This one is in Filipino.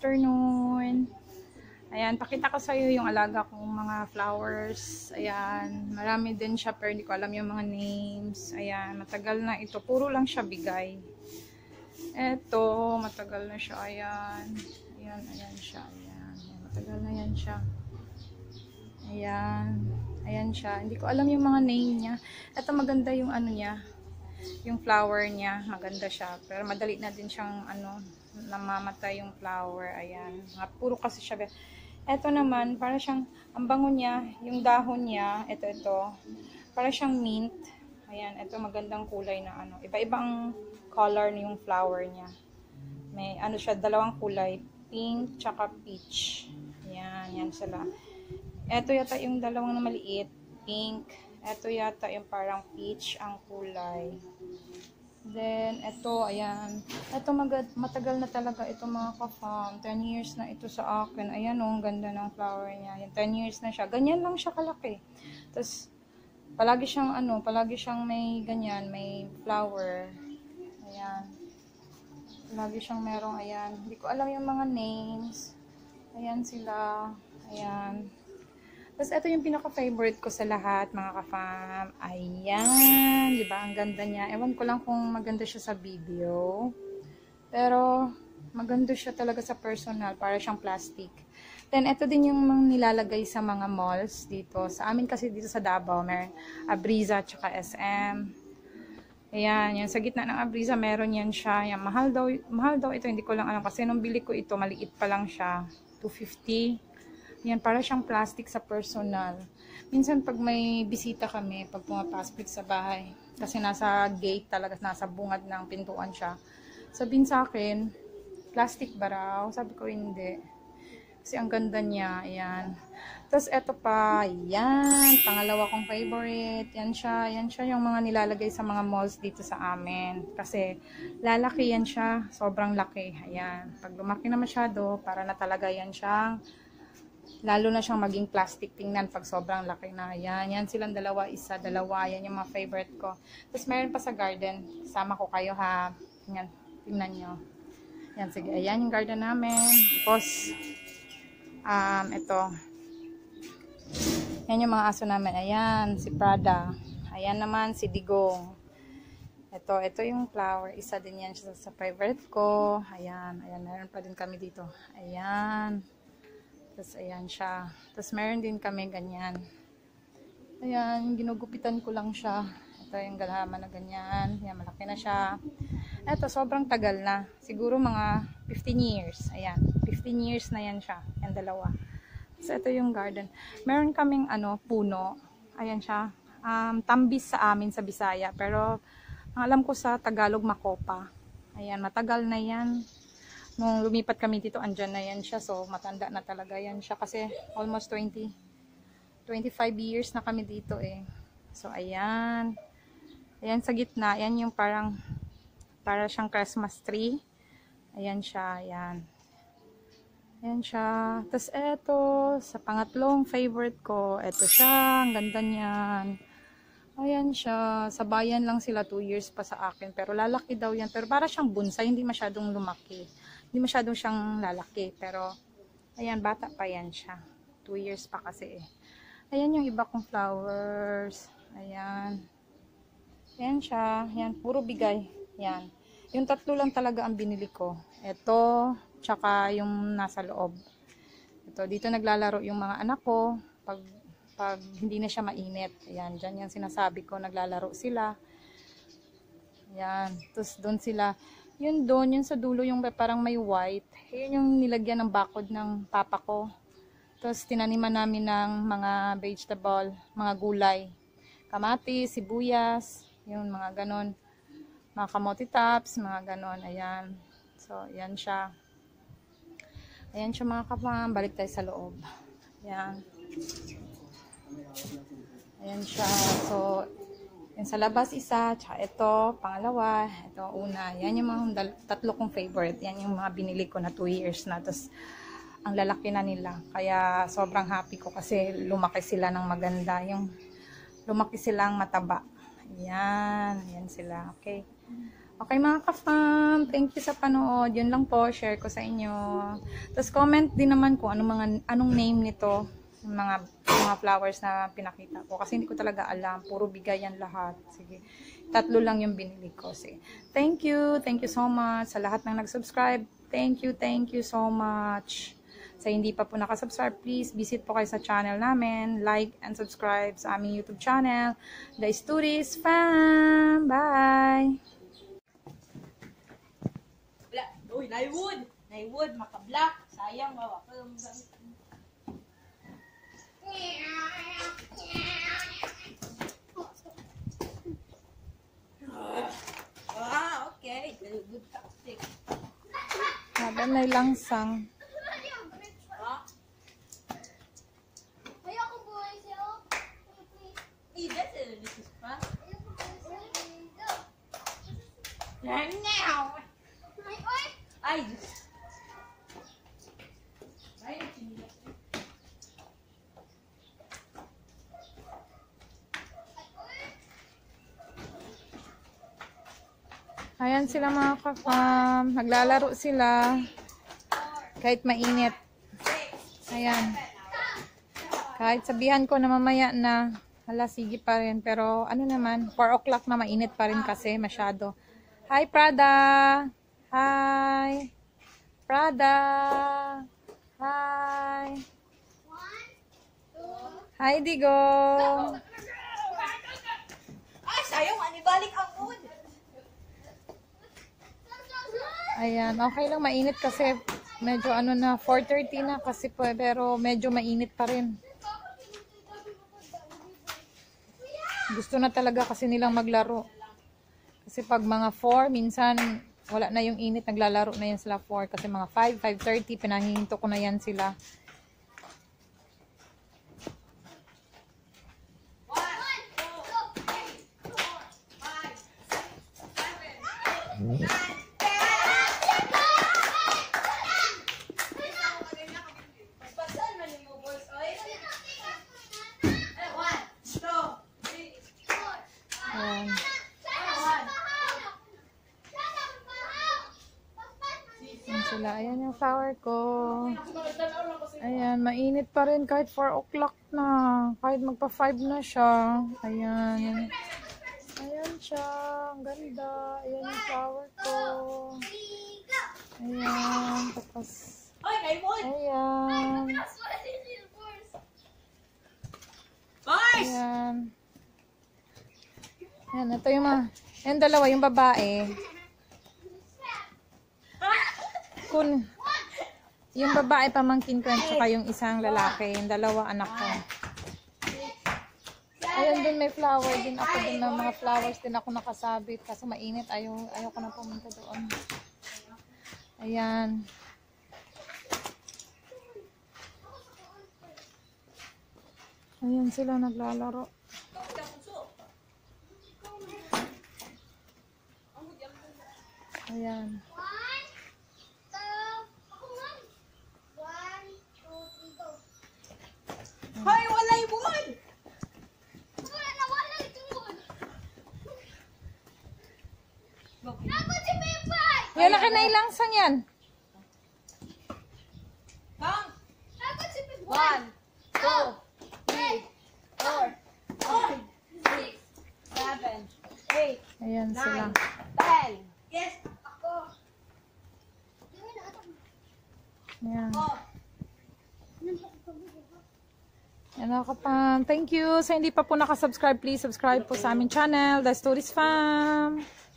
afternoon. Ayan, pakita ko sa iyo yung alaga kong mga flowers. Ayan, marami din siya pero hindi ko alam yung mga names. Ayan, matagal na ito. Puro lang siya bigay. Eto, matagal na siya. Ayan. Ayan siya. Ayan, matagal na yan siya. Ayan. Ayan siya. Hindi ko alam yung mga name niya. Eto, maganda yung ano niya. Yung flower niya, maganda siya. Pero madali na din siyang namamatay yung flower. Ayan. Puro kasi siya. Ito naman, para siyang, ang bango niya, yung dahon niya, ito. Para siyang mint. Ayan, ito magandang kulay na Iba-iba ang color yung flower niya. May siya, dalawang kulay. Pink, tsaka peach. Ayan, yan sila. Ito yata yung dalawang na maliit. Pink. Ito yata yung parang peach ang kulay. Then, ito, ayan. Ito, matagal na talaga ito mga ka-fam. 10 years na ito sa akin. Ayan ang ganda ng flower niya. 10 years na siya. Ganyan lang siya kalaki. Tapos, palagi siyang may ganyan, may flower. Ayan. Palagi siyang merong, ayan. Hindi ko alam yung mga names. Ayan sila. Ayan. Tapos, ito yung pinaka-favorite ko sa lahat, mga ka-fam. Ayan. Diba? Ang ganda niya. Ewan ko lang kung maganda siya sa video. Pero, maganda siya talaga sa personal. Para siyang plastic. Then, ito din yung nilalagay sa mga malls dito. Sa amin kasi dito sa Davao, may Abriza tsaka SM. Ayan. Yan. Sa gitna ng Abriza, meron yan siya. Yan. Mahal daw ito. Hindi ko lang alam. Kasi nung bili ko ito, maliit pa lang siya. 250. Yan, para siyang plastic sa personal. Minsan, pag may bisita kami, pag pumapasok sa bahay, kasi nasa gate talaga, nasa bungad ng pintuan siya. Sabihin sa akin, plastic ba raw? Sabi ko, hindi. Kasi ang ganda niya, ayan. Tapos, eto pa, yan, pangalawa kong favorite. Yan siya yung mga nilalagay sa mga malls dito sa amin. Kasi, lalaki yan siya, sobrang laki. Ayan, pag lumaki na masyado, para na talaga yan siyang lalo na siyang maging plastic tingnan pag sobrang laki na. Yan silang dalawa, dalawa. Yan yung mga favorite ko. Tapos meron pa sa garden. Sama ko kayo ha. Yan, tingnan nyo. Yan, sige. Ayan yung garden namin. Tapos, ito. Yan yung mga aso namin. Ayan, si Prada. Ayan naman, si Digong. Ito yung flower. Isa din yan sa favorite ko. Ayan, meron pa din kami dito. Ayan. Tapos, ayan siya. Tapos, meron din kami ganyan. Ayan, ginugupitan ko lang siya. Ito yung galaman na ganyan. Ayan, malaki na siya. Ito, sobrang tagal na. Siguro mga 15 years. Ayan, 15 years na yan siya. Yan, dalawa. So, ito yung garden. Meron kaming, puno. Ayan siya. Tambis sa amin sa Bisaya. Pero, ang alam ko sa Tagalog, makopa. Ayan, matagal na yan. Nung lumipat kami dito, andyan na yan siya. So, matanda na talaga yan siya. Kasi, almost 25 years na kami dito eh. So, ayan. Ayan sa gitna. Ayan yung para siyang Christmas tree. Ayan siya. Ayan. Ayan siya. Tapos, eto, sa pangatlong favorite ko. Eto siya. Ang ganda niyan. Ayan siya. Sa bayan lang sila. 2 years pa sa akin. Pero lalaki daw yan. Pero para siyang bonsai. Hindi masyadong lumaki. Hindi masyadong siyang lalaki. Pero, ayan, bata pa yan siya. 2 years pa kasi eh. Ayan yung iba kong flowers. Ayan. Ayan siya. Ayan, puro bigay. Ayan. Yung tatlo lang talaga ang binili ko. Ito, tsaka yung nasa loob. Ito, dito naglalaro yung mga anak ko. Pag hindi na siya mainit. Ayan, dyan yung sinasabi ko. Naglalaro sila. Ayan. Tapos doon sila. Yun doon, yun sa dulo, yung parang may white. Yun yung nilagyan ng bakod ng papa ko. Tapos tinaniman namin ng mga vegetable, mga gulay. Kamatis, sibuyas, yun, mga ganon. Mga kamote tops, mga ganon. Ayan. So, ayan siya. Ayan siya mga kapam. Balik tayo sa loob. Ayan. Ayan siya. So, yan sa labas isa, tsaka ito, pangalawa, ito una. Yan yung mga tatlo kong favorite. Yan yung mga binili ko na 2 years na. Tapos, ang lalaki na nila. Kaya, sobrang happy ko kasi lumaki sila ng maganda. Yung lumaki silang mataba. Yan. Yan sila. Okay. Okay mga ka-fam, thank you sa panood. Yun lang po, share ko sa inyo. Tapos comment din naman kung anong name nito, yung mga flowers na pinakita ko. Kasi hindi ko talaga alam, puro bigayan lahat. Sige, 3 lang yung binili ko. Sige. Thank you so much sa lahat ng nag-subscribe. Thank you so much. Sa hindi pa po nakasubscribe, please visit po kayo sa channel namin. Like and subscribe sa aming YouTube channel, The Studies Fam. Bye! Uy, naiwood, makablock. Sayang, mawa. Okay. Good tactic. Sabi na langsang. Ayoko buhay siya. That's a little fun. Ay, Ayan sila mga ka-fam. Naglalaro sila. Kahit mainit. Ayan. Kahit sabihan ko na mamaya na, hala, sige pa rin. Pero ano naman, 4 o'clock na mainit pa rin kasi masyado. Hi, Prada! Hi! Prada! Hi! Hi, Digo! ay, sayang, anibalik ang mood. Ayan, okay lang mainit kasi medyo ano na, 4:30 na kasi po, pero medyo mainit pa rin. Gusto na talaga kasi nilang maglaro. Kasi pag mga 4, minsan wala na yung init, naglalaro na yan sila 4. Kasi mga 5, 5:30, pinahihinto ko na yan sila. Ayan. Ayan sila. Ayan yung flower ko. Ayan, mainit pa rin kahit 4 o'clock na. Kahit magpa 5 na siya. Ayan. Ayan siya. Ang ganda. Ayan yung flower ko. Ayan. Tapos, Ay, naiwood. ayan. Boys! Ayan. Ayan, ito yung mga, ayan dalawa, yung babae. Yung babae pamangkin ko yan, tsaka yung isang lalaki, yung dalawa anak ko. Ayan dun may flower din ako, dun na mga flowers din ako nakasabit kasi mainit, ayaw ko na pumunta doon. Ayan. Ayan sila naglalaro. Ayan. Hoy, walay wood! Yan, nakinailangsang yan. Bang! 1, 2, 3, 4, 5, 6, 7, 8, Ayan sila. 10. Yes, ako. Ayan. Oh. Yan ako pa. Thank you. Sa hindi pa po nakasubscribe, please subscribe po sa aming channel, The Studies Fam.